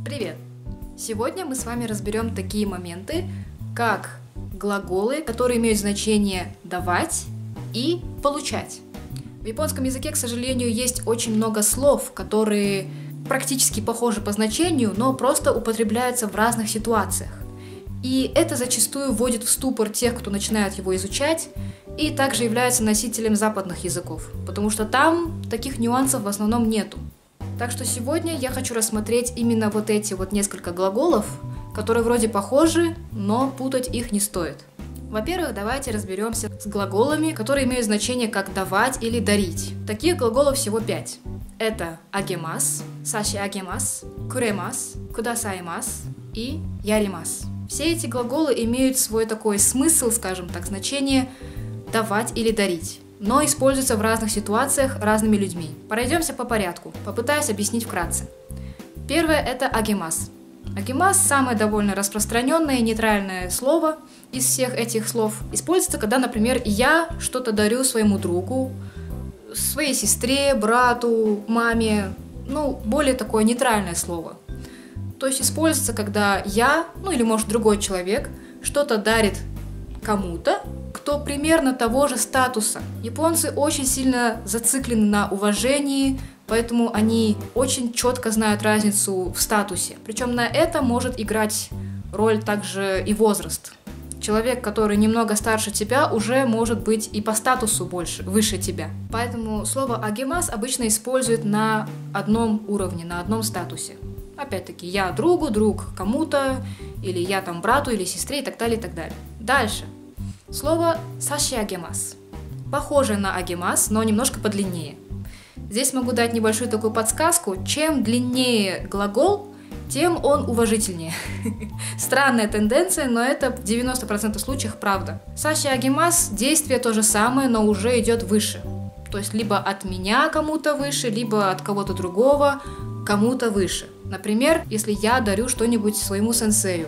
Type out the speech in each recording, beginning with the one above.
Привет! Сегодня мы с вами разберем такие моменты, как глаголы, которые имеют значение «давать» и «получать». В японском языке, к сожалению, есть очень много слов, которые практически похожи по значению, но просто употребляются в разных ситуациях. И это зачастую вводит в ступор тех, кто начинает его изучать, и также является носителем западных языков, потому что там таких нюансов в основном нету. Так что сегодня я хочу рассмотреть именно вот эти вот несколько глаголов, которые вроде похожи, но путать их не стоит. Во-первых, давайте разберемся с глаголами, которые имеют значение как «давать» или «дарить». Таких глаголов всего 5. Это агемас, саши агемас, куремас, кудасаймас и яримас. Все эти глаголы имеют свой такой смысл, скажем так, значение «давать» или «дарить», но используются в разных ситуациях разными людьми. Пройдемся по порядку, попытаюсь объяснить вкратце. Первое – это агемас. Агемас – самое довольно распространенное и нейтральное слово из всех этих слов. Используется, когда, например, я что-то дарю своему другу, своей сестре, брату, маме. Более такое нейтральное слово. То есть используется, когда я, или может другой человек, что-то дарит кому-то, кто примерно того же статуса. Японцы очень сильно зациклены на уважении, поэтому они очень четко знают разницу в статусе. Причем на это может играть роль также и возраст. Человек, который немного старше тебя, уже может быть и по статусу выше тебя. Поэтому слово агемас обычно используют на одном уровне, на одном статусе. Опять-таки, я другу, друг кому-то, или я там брату или сестре и так далее, и так далее. Дальше. Слово сашиагемас. Похоже на агемас, но немножко подлиннее. Здесь могу дать небольшую такую подсказку. Чем длиннее глагол, тем он уважительнее. Странная тенденция, но это в 90% случаев правда. Сашиагемас действие то же самое, но уже идет выше. То есть либо от меня кому-то выше, либо от кого-то другого кому-то выше. Например, если я дарю что-нибудь своему сенсею,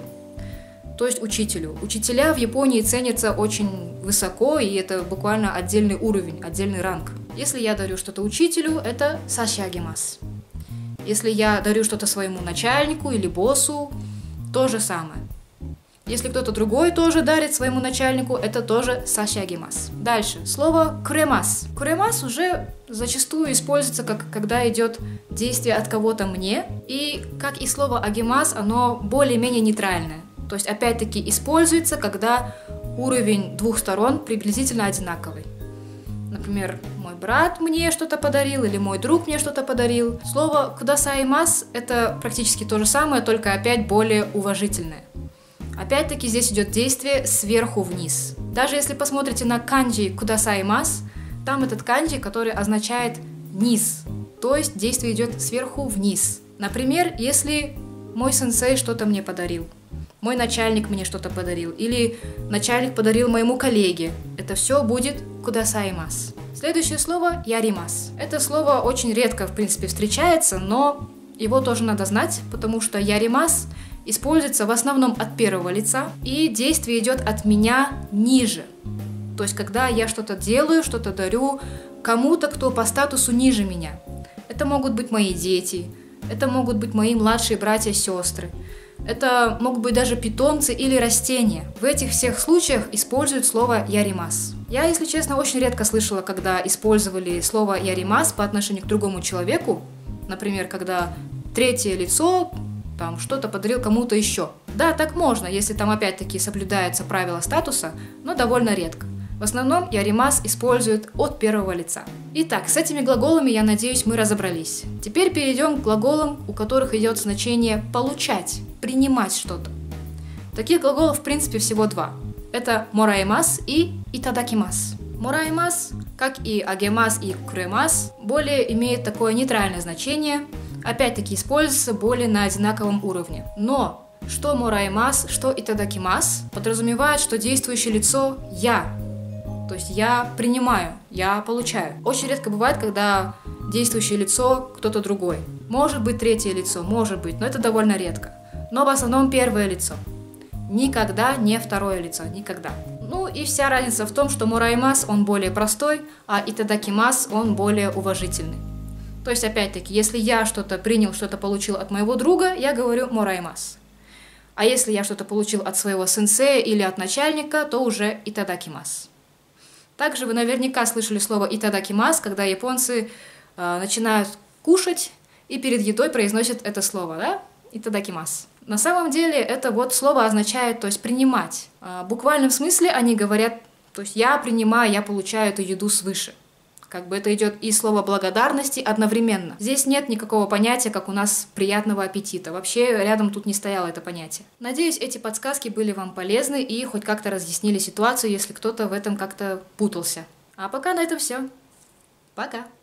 то есть учителю. Учителя в Японии ценятся очень высоко, и это буквально отдельный уровень, отдельный ранг. Если я дарю что-то учителю, это сашиагемас. Если я дарю что-то своему начальнику или боссу, то же самое. Если кто-то другой тоже дарит своему начальнику, это тоже сашиагемас. Дальше. Слово куремас. Куремас уже зачастую используется, когда идет действие от кого-то мне, и как и слово агемас, оно более-менее нейтральное. То есть, опять-таки, используется, когда уровень двух сторон приблизительно одинаковый. Например, мой брат мне что-то подарил, или мой друг мне что-то подарил. Слово кудасаймас – это практически то же самое, только опять более уважительное. Опять-таки, здесь идет действие сверху вниз. Даже если посмотрите на канджи кудасаймас, там этот канджи, который означает низ. То есть, действие идет сверху вниз. Например, если мой сенсей что-то мне подарил, мой начальник мне что-то подарил, или начальник подарил моему коллеге. Это все будет кудасаймас. Следующее слово яримас. Это слово очень редко, в принципе, встречается, но его тоже надо знать, потому что яримас используется в основном от первого лица, и действие идет от меня ниже. То есть, когда я что-то делаю, что-то дарю кому-то, кто по статусу ниже меня. Это могут быть мои дети, это могут быть мои младшие братья и сестры. Это могут быть даже питомцы или растения. В этих всех случаях используют слово яримас. Я, если честно, очень редко слышала, когда использовали слово яримас по отношению к другому человеку. Например, когда третье лицо там что-то подарил кому-то еще. Да, так можно, если там опять-таки соблюдаются правила статуса, но довольно редко. В основном яримас используют от первого лица. Итак, с этими глаголами, я надеюсь, мы разобрались. Теперь перейдем к глаголам, у которых идет значение «получать», «принимать что-то». Таких глаголов, в принципе, всего 2. Это «мораимас» и «итадакимас». «Мораимас», как и «агемас» и «куремас», более имеет такое нейтральное значение, опять-таки используется более на одинаковом уровне. Но что «мораимас», что «итадакимас» подразумевает, что действующее лицо «я». То есть я принимаю, я получаю. Очень редко бывает, когда действующее лицо кто-то другой. Может быть третье лицо, может быть, но это довольно редко. Но в основном первое лицо. Никогда не второе лицо, никогда. И вся разница в том, что мораимас, он более простой, а итадакимас, он более уважительный. То есть, опять-таки, если я что-то принял, что-то получил от моего друга, я говорю «мораймас». А если я что-то получил от своего сенсея или от начальника, то уже «итадакимас». Также вы наверняка слышали слово «итадакимас», когда японцы начинают кушать и перед едой произносят это слово, да? «Итадакимас». На самом деле это вот слово означает, то есть принимать. В буквальном смысле они говорят, то есть я принимаю, я получаю эту еду свыше. Как бы это идет и слово благодарности одновременно. Здесь нет никакого понятия, как у нас приятного аппетита. Вообще рядом тут не стояло это понятие. Надеюсь, эти подсказки были вам полезны и хоть как-то разъяснили ситуацию, если кто-то в этом как-то путался. А пока на этом все. Пока!